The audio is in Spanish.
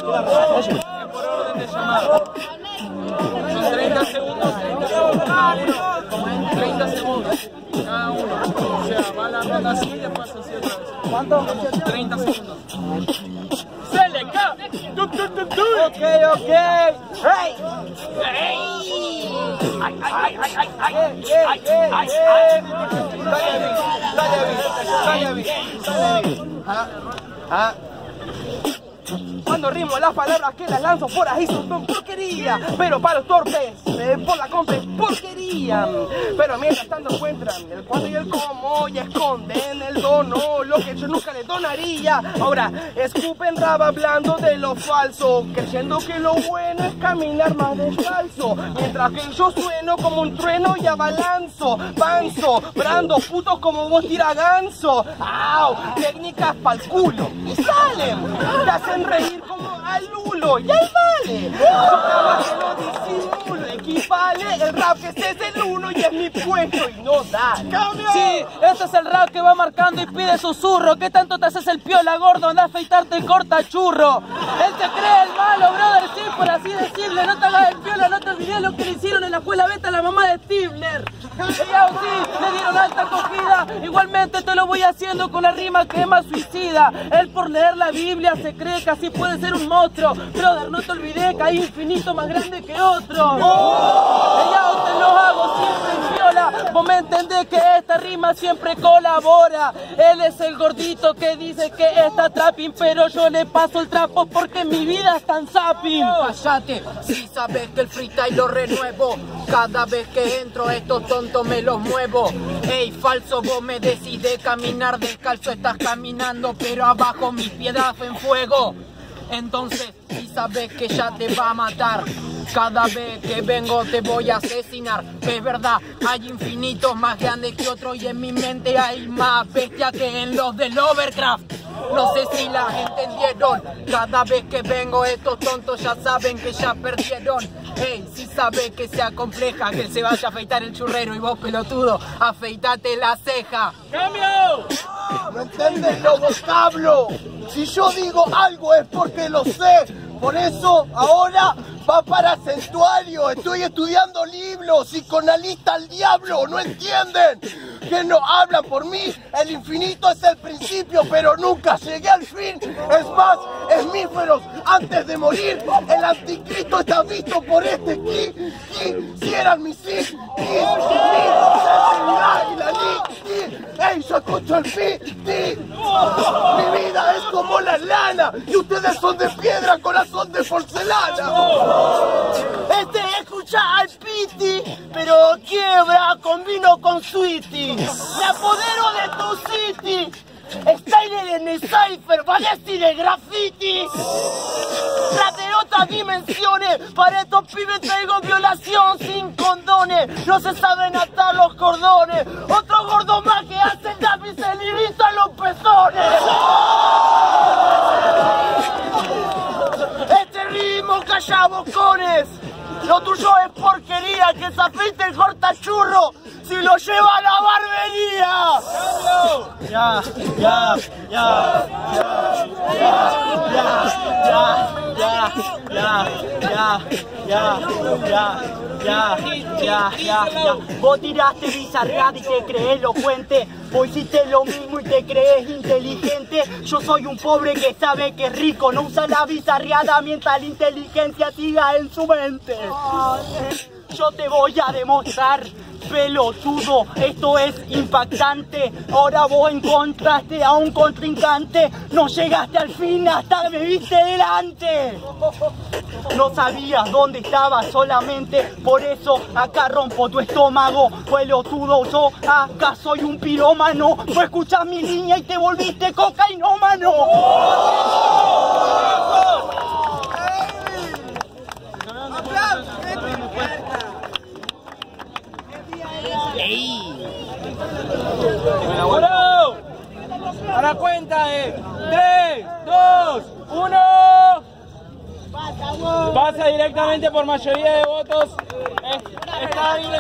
Por orden de llamado. Son 30 segundos cada uno. 30 segundos cada uno. O sea, va la ronda así y después así otra vez. ¿Cuánto? 30 segundos. ¡Seleca! Ok. ¡Hey! Cuando rimo las palabras que las lanzo por ahí son porquería, pero para los torpes, por la compra es porquería. Pero mientras tanto encuentran el cuándo y el cómo y esconden el dono, lo que yo nunca les donaría. Ahora escupen rap hablando de lo falso, creyendo que lo bueno es caminar más descalzo, mientras que yo sueno como un trueno y abalanzo, panzo, brando putos como vos tiraganzo. ¡Au! Técnicas pa'l culo y salen, te hacen reír como al Lulo y al Vale. Yo jamás te lo disimulo, equivale el rap que es el uno y es mi puesto y no da. ¡Cambio! Sí, este es el rap que va marcando y pide susurro. ¿Qué tanto te haces el piola gordo? Anda a afeitarte y corta churro. Él se cree el malo, brother, sí, por así decirle. No te hagas el piola, no te olvides lo que le hicieron en la escuela beta a la mamá de Stifler. Ella sí, le dieron alta acogida. Igualmente te lo voy haciendo con la rima que es más suicida. Él por leer la Biblia se cree que así puede ser un monstruo. Brother, no te olvides que hay infinito más grande que otro. Ella te lo hago siempre en viola. Vos me entendés que esta rima siempre colabora. Él es el gordito que dice que está trapping, pero yo le paso el trapo porque mi vida es tan zapping. Cállate, si sabes que el freestyle lo renuevo. Cada vez que entro estos tontos me los muevo. Ey, falso, vos me decides caminar descalzo. Estás caminando pero abajo mis piedras en fuego. Entonces, si sabes que ya te va a matar. Cada vez que vengo te voy a asesinar. Es verdad, hay infinitos más grandes que otros y en mi mente hay más bestia que en los del Overcraft. No sé si las entendieron. Cada vez que vengo estos tontos ya saben que ya perdieron. Ey, si sabes que sea compleja, que se vaya a afeitar el churrero y vos pelotudo, afeitate la ceja. ¡Cambio! ¿No entiendes los vocablos? Si yo digo algo es porque lo sé. Por eso ahora va para Santuario. Estoy estudiando libros, psicoanalista al diablo. ¿No entienden? Que no hablan por mí. El infinito es el principio, pero nunca llegué al fin. Es más, hemíferos, antes de morir, el anticristo está visto por este ki. Si eran mis si, y la li. Ey, yo escucho el pi. Mi vida es como la lana y ustedes son de piedra, corazón de porcelana. Escucha al Piti, pero quiebra con vino con Sweetie. Me apodero de tu city. Styler en el Cypher, Valesti de graffiti. Tras de otras dimensiones, para estos pibes traigo violación sin condones. No se saben atar los cordones. Otro gordo más que hace el lápiz, se le irritan los pezones. Este ritmo calla bocones. Lo tuyo es porquería, que se afeite el cortachurro si lo lleva a la barbería. Vos tiraste bizarreada y te crees elocuente. Vos hiciste lo mismo y te crees inteligente. Yo soy un pobre que sabe que es rico. No usa la bizarreada mientras la inteligencia siga en su mente. Yo te voy a demostrar, pelotudo, esto es impactante. Ahora vos encontraste a un contrincante. No llegaste al fin hasta me viste delante. No sabías dónde estabas solamente, por eso acá rompo tu estómago. Pelotudo, yo acá soy un pirómano. Vos escuchás mi línea y te volviste cocainómano. Bueno, a la cuenta de 3, 2, 1. Pasa directamente por mayoría de votos. Está